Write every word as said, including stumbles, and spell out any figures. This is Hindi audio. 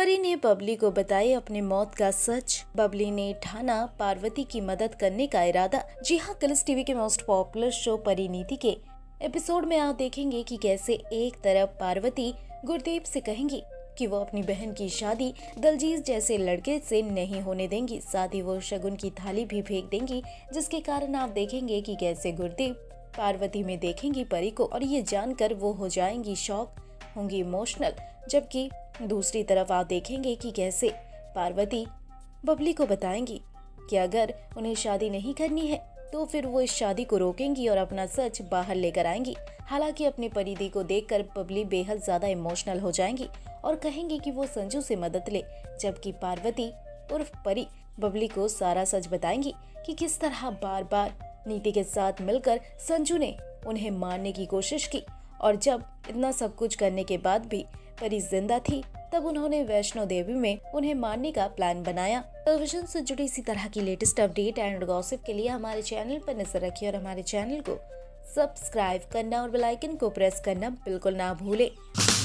परी ने बबली को बताई अपनी मौत का सच। बबली ने ठाना पार्वती की मदद करने का इरादा। जी हाँ, कलर्स टीवी के मोस्ट पॉपुलर शो परिणीति के एपिसोड में आप देखेंगे कि कैसे एक तरफ पार्वती गुरदीप से कहेंगी कि वो अपनी बहन की शादी दलजीत जैसे लड़के से नहीं होने देंगी, साथ ही वो शगुन की थाली भी फेंक देंगी, जिसके कारण आप देखेंगे कि कैसे गुरदीप पार्वती में देखेंगी परी को और ये जानकर वो हो जाएंगी शॉक, होंगी इमोशनल। जबकि दूसरी तरफ आप देखेंगे कि कैसे पार्वती बबली को बताएंगी कि अगर उन्हें शादी नहीं करनी है तो फिर वो इस शादी को रोकेंगी और अपना सच बाहर लेकर आएंगी। हालांकि अपनी परिधि को देखकर बबली बेहद ज्यादा इमोशनल हो जाएंगी और कहेंगी कि वो संजू से मदद ले, जबकि पार्वती उर्फ परी बबली को सारा सच बताएंगी कि किस तरह बार बार नीति के साथ मिलकर संजू ने उन्हें मारने की कोशिश की और जब इतना सब कुछ करने के बाद भी परी जिंदा थी तब उन्होंने वैष्णो देवी में उन्हें मारने का प्लान बनाया। टेलीविजन से जुड़ी इसी तरह की लेटेस्ट अपडेट एंड गॉसिप के लिए हमारे चैनल पर नजर रखिए और हमारे चैनल को सब्सक्राइब करना और बेल आइकन को प्रेस करना बिल्कुल ना भूले।